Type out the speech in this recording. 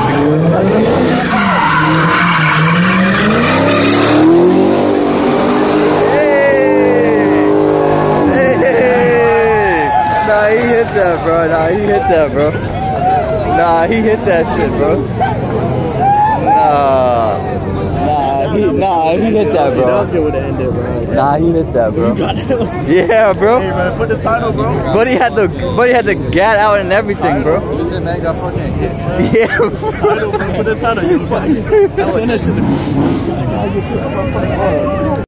Nah, he hit that, bro. Nah, he hit that, bro. Nah, he hit that shit, bro. Nah, he hit that, bro. That was good with the end there, bro. Nah, he hit that, bro. You got that one? Yeah, bro. Hey, man, put the title, bro. Buddy had the gat out and everything, bro. You said man got fucking hit. Yeah. Title, bro. Put the title. You fucking. Send that shit to me.